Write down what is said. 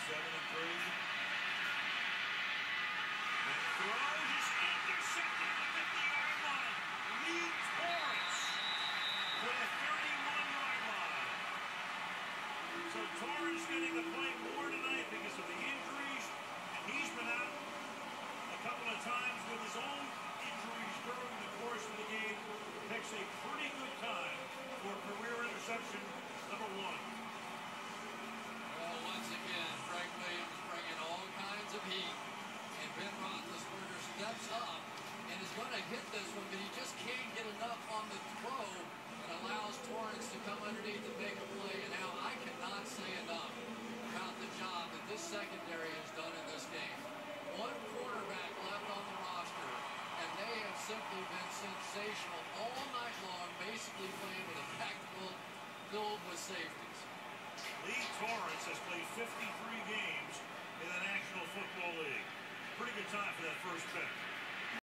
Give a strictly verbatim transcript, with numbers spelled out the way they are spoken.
seventy-three. And throw is intercepted at the fifty-yard line. Leigh Torrence with a thirty-one-yard line. So Torrence getting to play more tonight because of the injuries, and he's been out a couple of times with his own injuries during the course of the game. Picks a pretty good time for career interception number one. Well, once again, Frank Williams bringing all kinds of heat, and Ben Roethlisberger steps up and is going to hit this one, but he just can't get enough on the throw that allows Torrence to come underneath and make a play. And now I cannot say enough about the job that this secondary has done in this game. One quarterback left on the roster, and they have simply been sensational all night long, basically playing with a backfield filled with safeties. Leigh Torrence has played fifty-three games